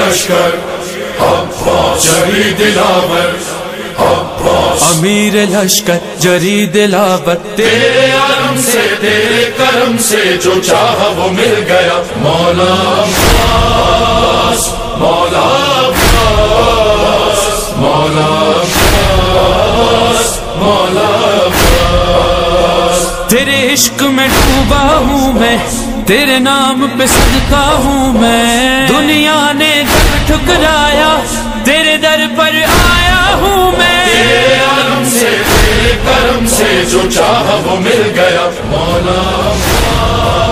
लश्कर अब्बास जरी दिलावर अब्बास अमीर लश्कर जरी दिलावर। तेरे आलम से तेरे करम से जो चाहा वो मिल गया। मौला अब्बास मौला अब्बास मौला अब्बास मौला अब्बास। तेरे इश्क में डूबा हूँ मैं, तेरे नाम पे सदका हूँ मैं। दुनिया ने जब ठुकराया तेरे दर पर आया हूँ मैं। तेरे आलम से तेरे करम से जो चाहा वो मिल गया। मौला